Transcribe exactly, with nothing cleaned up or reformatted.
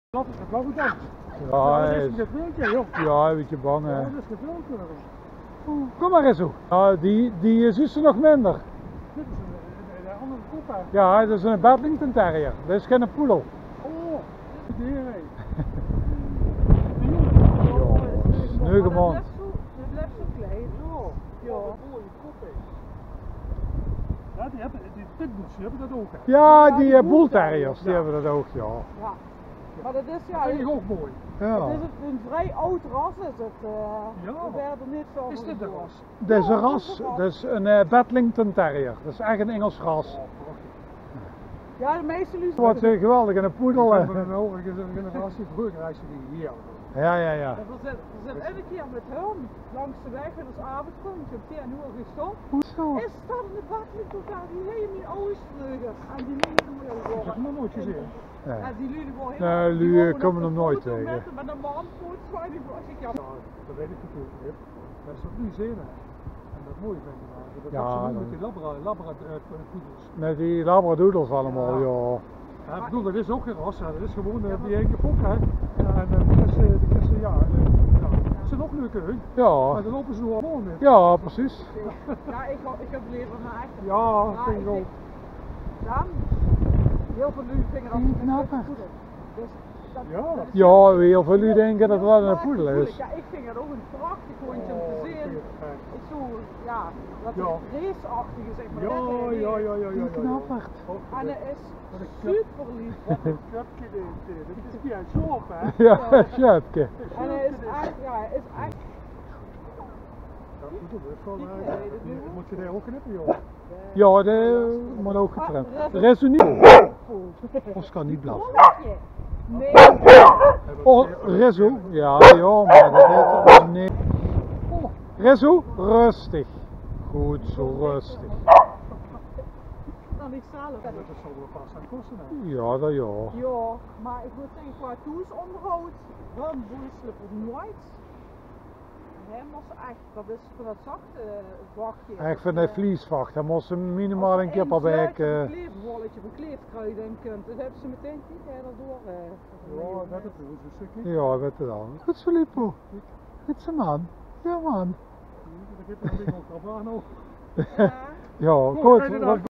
Dat is het wel goed uit. Ja, dat hij is is, gefilmd, hè, joh. ja, een beetje bang, hè. Ja, dat is gefilmd. hoor. Kom maar eens zo. Ja, die, die is dus nog minder. Dit is een, een, een andere groep, hè. Ja, dat is een Bedlington Terrier. Dat is geen poedel. Oh, dit is de heer, hè. Sneuge man. Het blijft zo klein. Ja. Ja. Ja, die hebben, die pitbulls, die hebben dat ook, hè. Ja, die uh, bull terriers, die hebben dat ook, ja. Ja. Maar dat is ja, Dat vind ik het ook mooi. Ja. is een, een vrij oud ras is het. Uh, Ja. we werden niet zo Is dit de geboren. ras? Dat is een Ja, ras, dat is een ras. dat is een uh, Bedlington Terrier. Dat is echt een Engels ras. Ja, de meeste Dat lussen. wordt uh, geweldig, en een poedel. Ik uh. ben wel een generatie vroeger reizen die hier. Ja, ja, ja. We zijn, we zijn elke keer met hun langs de weg en als avondkomt, op tien uur gestopt. Hoezo? Is dat in de bakje totaal die helemaal oosterleugen en die leren moet Dat heb ik nog nooit gezien. Ja. En die leren gewoon Nee, helemaal. die, die eh, wonen komen op hem de nooit foto tegen. Met, met een man voor het zwijn, die ik ja. Ja, dat weet ik natuurlijk niet. Dat is toch nu zenen. En dat mooie vind ik maar. Dat Ja, ja, ze doen dan- met die labra, labra uh, poedels. Met die labradoodles allemaal, ja. Ja, ik bedoel, dat is ook geen ras, hè. Dat is gewoon uh, die ene fok, hè. Ja, en uh, die kisten, die kisten, ja, uh, ja. Dat zijn ook leuke hun. Ja, Maar dan lopen ze nog allemaal mee. ja, precies. Ja, ik, ik heb liever mijn eigen. Ja, Ja, vind ik ik ook. Dan, heel veel nu vingen Die als knappen. een poedel. Dus dat, Ja. dat is Ja, heel veel u denken dat het wel een poedel is. Ja, ik vind het ook een prachtig hondje om te Oh, zien. kijk. Ik zo, ja, dat Ja. raceachtige zeg maar. Ja, dat hij ja, heeft. ja, ja, ja. Die ja, ja. knappert. Oh, En hij is Wat een knap- super lief. Wat een knapje dit, dit. Dit is via het shop, hè. Ja, Sjepke. En hij is echt, ja, hij is echt. Ja, goed, dat is wel, Ik uh, weet het die- niet. moet je daar ook knippen, joh. Ja, dat moet ook getrimd. De rest niet. Oscar niet blaffen. Nee. Oh, Rezo. Ja, ja, maar dat heet nee. Oh, Rezo, rustig. Goed zo, rustig. Dan ik zelf. Dat zal wel vast aan kosten, hè. Ja, dat ja. Ja, maar ik moet zeggen, qua toesonderhoud, dan boeiselijk nooit. Hij moest echt, dat is voor dat zachte vachtje. Ik vind dat vliesvacht, daar moest ze minimaal een keer per week. Een Uh, kleefwolletje bekleed kruiden en kunt. Dus hebben ze meteen tien keer erdoor. Uh, Ja, dat is een stukje. ja, weet je dan. Goed zo, Lipo. Goed zo, man. Ja, man. Dat geeft een ding op, nog. Ja. Ja, Goed, goed. fijne dag.